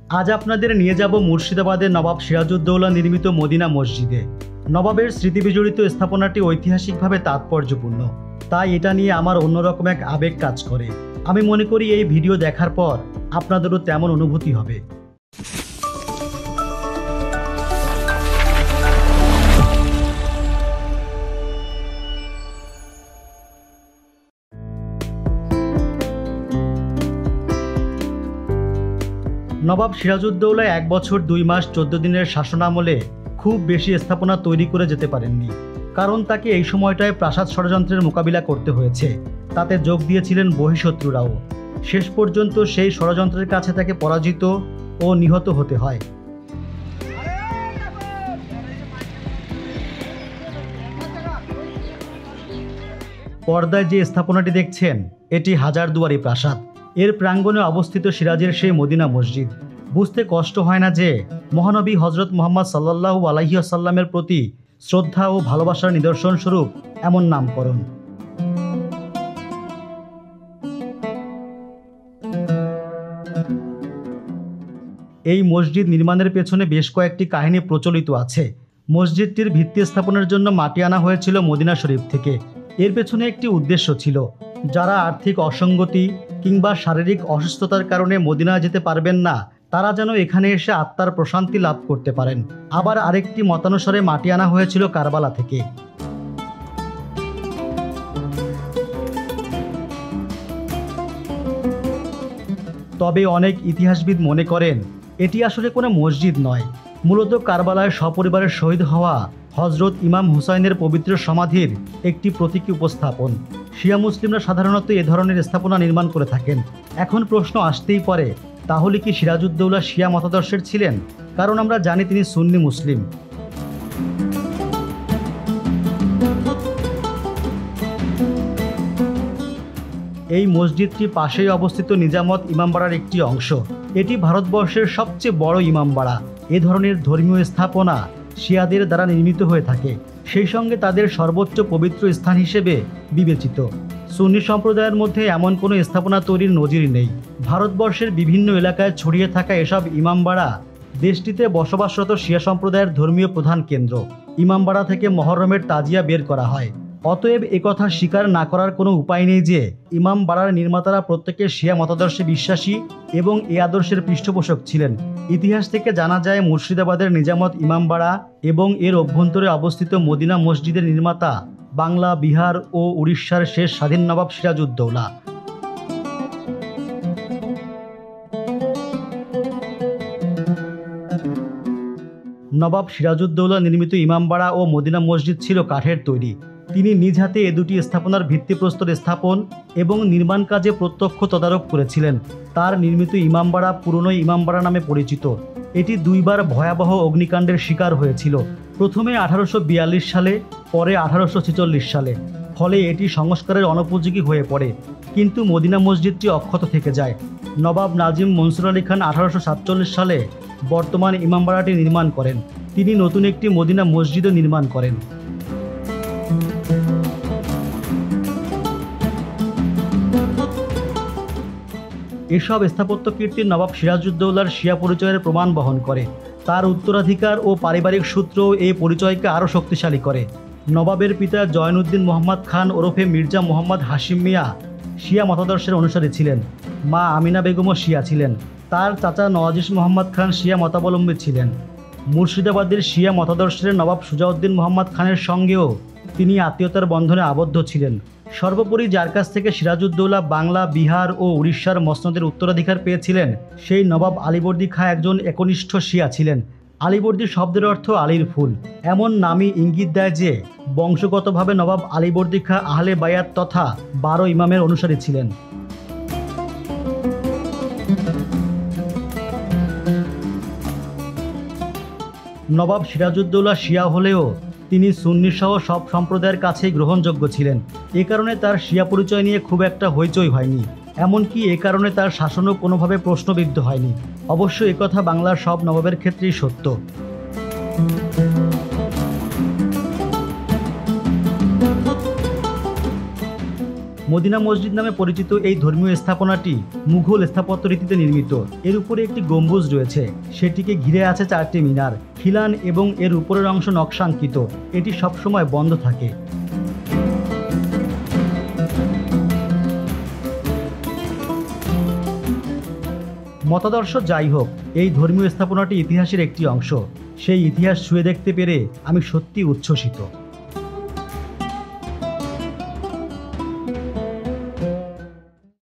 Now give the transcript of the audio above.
আজ আপনাদের নিয়ে যাব মুর্শিদাবাদের নবাব সিরাজউদ্দৌলা নির্মিত মদিনা মসজিদে। নবাবের স্মৃতিবিজড়িত স্থাপনাটি ঐতিহাসিকভাবে তাৎপর্যপূর্ণ, তাই এটা নিয়ে আমার অন্যরকম এক আবেগ কাজ করে। আমি মনে করি এই ভিডিও দেখার পর আপনাদেরও তেমন অনুভূতি হবে। নবাব সিরাজউদ্দৌলা 1 বছর 2 মাস 14 দিনের শাসনামলে খুব বেশি স্থাপনা তৈরি করে যেতে পারেননি, কারণ তাকে এই সময়টায় প্রাসাদ ষড়যন্ত্রের মোকাবিলা করতে হয়েছে। তাতে যোগ দিয়েছিলেন বহিঃশত্রুরাও। শেষ পর্যন্ত সেই ষড়যন্ত্রের কাছে তাকে পরাজিত ও নিহত হতে হয়। পর্দায় যে স্থাপনাটি দেখছেন এটি হাজারদুয়ারি প্রাসাদ। এর প্রাঙ্গণে অবস্থিত সিরাজের সেই মদিনা মসজিদ। বুঝতে কষ্ট হয় না যে মহানবী হজরত মুহাম্মদ সাল্লাল্লাহু আলাইহি ওয়াসাল্লামের প্রতি শ্রদ্ধা ও ভালোবাসার নিদর্শন স্বরূপ এমন নামকরণ। এই মসজিদ নির্মাণের পেছনে বেশ কয়েকটি কাহিনী প্রচলিত আছে। মসজিদটির ভিত্তি স্থাপনের জন্য মাটি আনা হয়েছিল মদিনা শরীফ থেকে। এর পেছনে একটি উদ্দেশ্য ছিল, যারা আর্থিক অসঙ্গতি কিংবা শারীরিক অসুস্থতার কারণে মদিনা যেতে পারবেন না, তারা যেন এখানে এসে আত্মার প্রশান্তি লাভ করতে পারেন। আবার আরেকটি মতানুসারে মাটি আনা হয়েছিল কারবালা থেকে। তবে অনেক ইতিহাসবিদ মনে করেন এটি আসলে কোনো মসজিদ নয়, মূলত কারবালায় সপরিবারে শহীদ হওয়া হজরত ইমাম হুসাইনের পবিত্র সমাধির একটি প্রতীকী উপস্থাপন। শিয়া মুসলিমরা সাধারণত এ ধরনের স্থাপনা নির্মাণ করে থাকেন। এখন প্রশ্ন আসতেই পারে, তাহলে কি সিরাজউদ্দৌলা শিয়া মতাদর্শের ছিলেন? কারণ আমরা জানি তিনি সুন্নি মুসলিম। এই মসজিদটি পাশেই অবস্থিত নিজামত ইমামবাড়ার একটি অংশ। এটি ভারতবর্ষের সবচেয়ে বড় ইমামবাড়া। এ ধরনের ধর্মীয় স্থাপনা শিয়াদের দ্বারা নির্মিত হয়ে থাকে, সেই সঙ্গে তাদের সর্বোচ্চ পবিত্র স্থান হিসেবে বিবেচিত। সুন্নি সম্প্রদায়ের মধ্যে এমন কোনো স্থাপনা তৈরির নজির নেই। ভারতবর্ষের বিভিন্ন এলাকায় ছড়িয়ে থাকা এসব ইমামবাড়া দেশটিতে বসবাসরত শিয়া সম্প্রদায়ের ধর্মীয় প্রধান কেন্দ্র। ইমামবাড়া থেকে মহরমের তাজিয়া বের করা হয়। অতএব একথা স্বীকার না করার কোনো উপায় নেই যে ইমামবাড়ার নির্মাতারা প্রত্যেকে শিয়া মতাদর্শে বিশ্বাসী এবং এ আদর্শের পৃষ্ঠপোষক ছিলেন। ইতিহাস থেকে জানা যায় মুর্শিদাবাদের নিজামত ইমামবাড়া এবং এর অভ্যন্তরে অবস্থিত মদিনা মসজিদের নির্মাতা বাংলা, বিহার ও উড়িষ্যার শেষ স্বাধীন নবাব সিরাজউদ্দৌলা। নবাব সিরাজউদ্দৌলা নির্মিত ইমামবাড়া ও মদিনা মসজিদ ছিল কাঠের তৈরি। তিনি নিজ হাতে এ দুটি স্থাপনার ভিত্তিপ্রস্তর স্থাপন এবং নির্মাণ কাজে প্রত্যক্ষ তদারক করেছিলেন। তার নির্মিত ইমামবাড়া পুরনো ইমামবাড়া নামে পরিচিত। এটি 2 বার ভয়াবহ অগ্নিকাণ্ডের শিকার হয়েছিল, প্রথমে 1842 সালে, পরে 1846 সালে। ফলে এটি সংস্কারের অনুপযোগী হয়ে পড়ে, কিন্তু মদিনা মসজিদটি অক্ষত থেকে যায়। নবাব নাজিম মনসুর আলী খান 1847 সালে বর্তমান ইমামবাড়াটি নির্মাণ করেন। তিনি নতুন একটি মদিনা মসজিদও নির্মাণ করেন। এসব স্থাপত্য কীর্তি নবাব সিরাজউদ্দৌলার শিয়া পরিচয়ের প্রমাণ বহন করে। তার উত্তরাধিকার ও পারিবারিক সূত্রও এই পরিচয়কে আরও শক্তিশালী করে। নবাবের পিতা জয়নুদ্দিন মোহাম্মদ খান ওরফে মির্জা মোহাম্মদ হাশিম মিয়া শিয়া মতাদর্শের অনুসারী ছিলেন। মা আমিনা বেগমও শিয়া ছিলেন। তার চাচা নওয়াজিস মোহাম্মদ খান শিয়া মতাবলম্বী ছিলেন। মুর্শিদাবাদের শিয়া মতাদর্শের নবাব সুজাউদ্দিন মোহাম্মদ খানের সঙ্গেও তিনি আত্মীয়তার বন্ধনে আবদ্ধ ছিলেন। সর্বোপরি যার কাছ থেকে সিরাজউদ্দৌলা বাংলা, বিহার ও উড়িষ্যার মসনদের উত্তরাধিকার পেয়েছিলেন, সেই নবাব আলীবর্দী খাঁ একজন একনিষ্ঠ শিয়া ছিলেন। আলীবর্দী শব্দের অর্থ আলীর ফুল। এমন নামই ইঙ্গিত দেয় যে বংশগতভাবে নবাব আলীবর্দী খাঁ আহলে বায়াত তথা 12 ইমামের অনুসারী ছিলেন। নবাব সিরাজউদ্দৌলা শিয়া হলেও তিনি সুন্নি সহ সব সম্প্রদায়ের কাছেই গ্রহণযোগ্য ছিলেন। এ কারণে তার শিয়া পরিচয় নিয়ে খুব একটা হইচই হয়নি। এমনকি এ কারণে তার শাসনও কোনোভাবে প্রশ্নবিদ্ধ হয়নি। অবশ্য একথা বাংলার সব নবাবের ক্ষেত্রেই সত্য। মদিনা মসজিদ নামে পরিচিত এই ধর্মীয় স্থাপনাটি মুঘল স্থাপত্য রীতিতে নির্মিত। এর উপরে একটি গম্বুজ রয়েছে, সেটিকে ঘিরে আছে 4টি মিনার, খিলান এবং এর উপরের অংশ নকশাঙ্কিত। এটি সবসময় বন্ধ থাকে। মতাদর্শ যাই হোক, এই ধর্মীয় স্থাপনাটি ইতিহাসের একটি অংশ। সেই ইতিহাস ছুঁয়ে দেখতে পেরে আমি সত্যি উচ্ছ্বসিত।